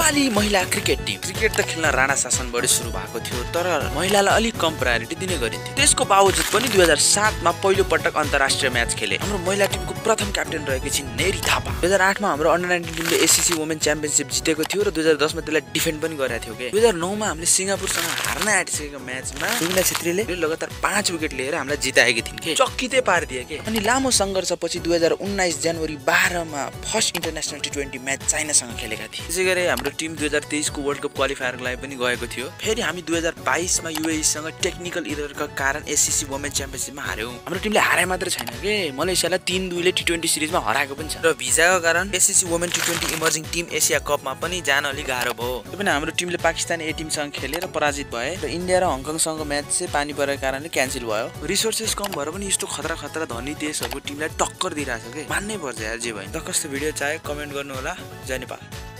नेपाली महिला cricket team. Cricket त खेल्न राणा शासनबाट सुरु भएको थियो, तर महिलालाई अलिक कम प्रायोरिटी दिने गरिन्थ्यो। त्यसको बावजुद पनि 2007 मा पहिलो पटक अन्तर्राष्ट्रिय म्याच खेले। हाम्रो महिला टिमको प्रथम क्याप्टेन रहेकी छिन् नेरी थापा। 2008 मा हाम्रो अन्डर 19 टिमले एसीसी वुमेन च्याम्पियनशिप जितेको थियो र 2010 मा त्यसलाई डिफेन्ड पनि गरेको थियो के। 2009 मा हामीले सिङ्गापुरसँग हार्न आँटिसकेको म्याचमा सुमिला छेत्रीले लगातार 5 विकेट लिएर हामीलाई जिताएकी थिइन् के। चक्कितै पारिदिए के। अनि लामो सङ्घर्षपछि 2019 जनवरी 12 मा फर्स्ट इन्टरनेसनल टी20 म्याच चाइनासँग खेलेका थिए। त्यसैगरी हाम्रो टिम 2023 को वर्ल्ड कप क्वालिफायरको लागि पनि गएको थियो। फेरि हामी 2022 मा युएई सँग टेक्निकल एररका कारण एसीसी वुमेन च्याम्पियनशिपमा हार्यौं। हाम्रो टिमले हारे मात्र छैन के, मलेसियालाई 3-2 ले टी20 सिरिजमा हराएको पनि छ। र भिजाको कारण एसीसी वुमेन टी20 इमर्जिङ टिम एसिया कपमा पनि जान अलि गाह्रो भयो। त्यो पनि हाम्रो टिमले पाकिस्तान ए टिमसँग खेलेर पराजित भए र इन्डिया र हङकङसँगको म्याच चाहिँ पानी परेको कारणले क्यान्सल भयो। रिसोर्सेस कम भएर पनि यस्तो खतरा धनी देशहरूको टिमलाई टक्कर दिइरहेछ के। मान्नै पर्छ यार जे भयो। र कस्तो भिडियो चाहे कमेन्ट गर्नु होला। जय नेपाल।